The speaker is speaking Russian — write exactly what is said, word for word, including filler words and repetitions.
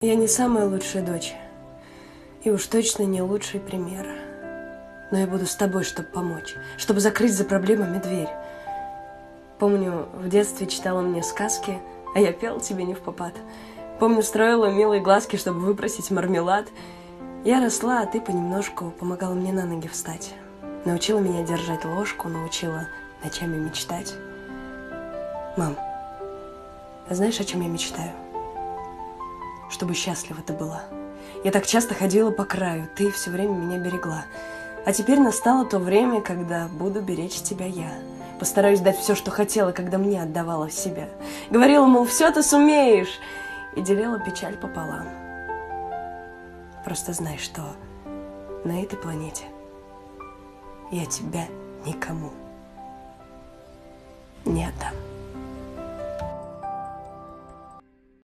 Я не самая лучшая дочь. И уж точно не лучший пример. Но я буду с тобой, чтобы помочь. Чтобы закрыть за проблемами дверь. Помню, в детстве читала мне сказки, а я пела тебе не впопад. Помню, строила милые глазки, чтобы выпросить мармелад. Я росла, а ты понемножку помогала мне на ноги встать. Научила меня держать ложку, научила ночами мечтать. Мам, а знаешь, о чем я мечтаю? Чтобы счастлива ты была. Я так часто ходила по краю, ты все время меня берегла. А теперь настало то время, когда буду беречь тебя я. Постараюсь дать все, что хотела, когда мне отдавала себя. Говорила, мол, все ты сумеешь. И делила печаль пополам. Просто знай, что на этой планете я тебя никому не отдам.